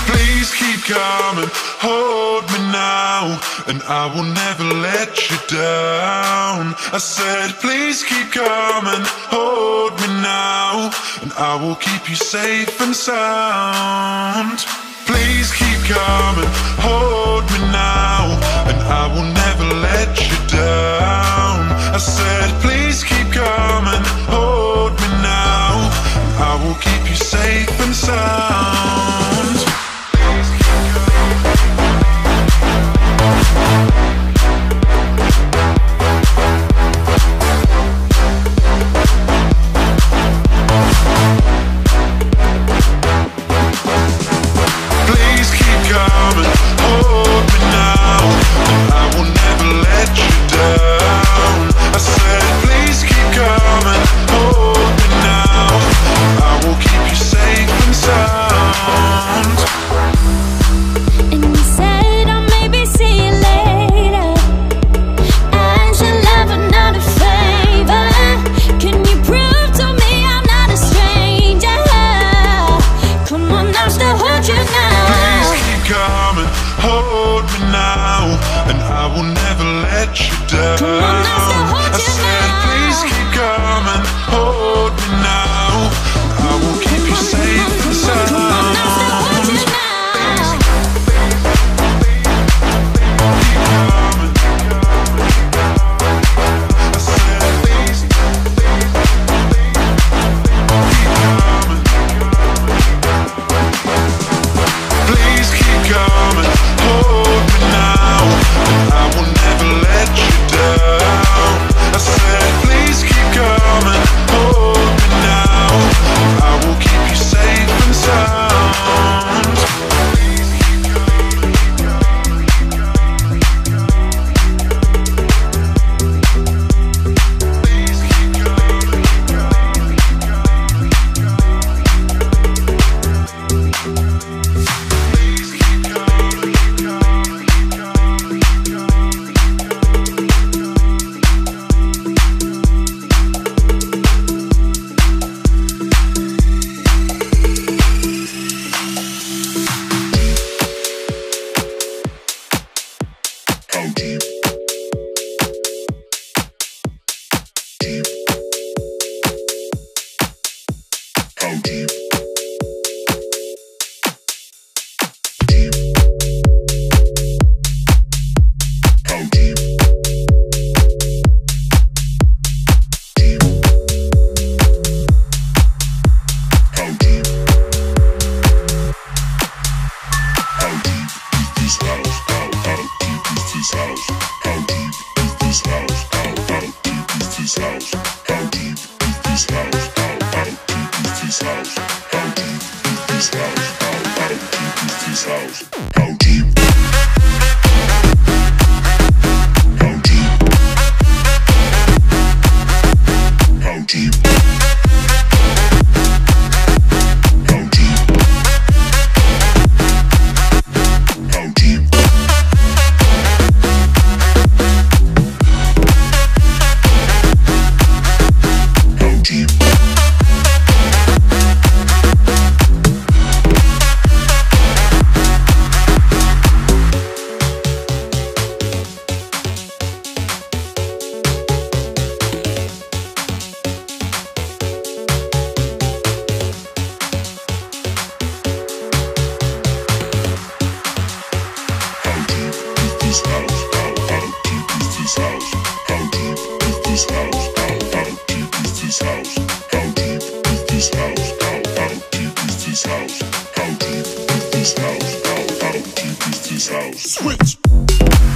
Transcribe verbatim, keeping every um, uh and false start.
Please keep coming, hold me now, and I will never let you down. I said, please keep coming, hold me now, and I will keep you safe and sound. Please keep coming, hold me now, and I will never let you down. I said, please keep coming, hold me now, and I will keep you safe and sound. Please keep coming, hold me now, and I will never let you down. I said, please keep coming, hold me now, and I will keep you safe and sound. And you said I'll maybe see you later, as your lover, not a favor. Can you prove to me I'm not a stranger? Come on, I'll still hold you now. Please keep coming, hold me now, and I will never let you down. Come on, I'll still hold I you said, now. please keep coming, hold me now, and I will keep you safe and sound. Come on, I'll still hold you now. Please keep coming, hold me now, and I will never let you down. I said, please keep coming, hold me now, and I will keep you safe and sound. Please keep Please keep How deep? Deep. How deep? Deep. How deep? Deep. How deep? How deep is this house? How, how deep is this house? How deep is this house? How, how deep is this house? How deep is this house? How, how deep is this house? How deep is this house? How, how deep is this house? How deep? How deep? How deep? How deep? How deep? How deep? How deep is this house? How, how deep is this house? How deep is this house? How, how deep is this house? How deep is this house? How, how deep is this house? How deep is this house? How, how deep is this house? Switch!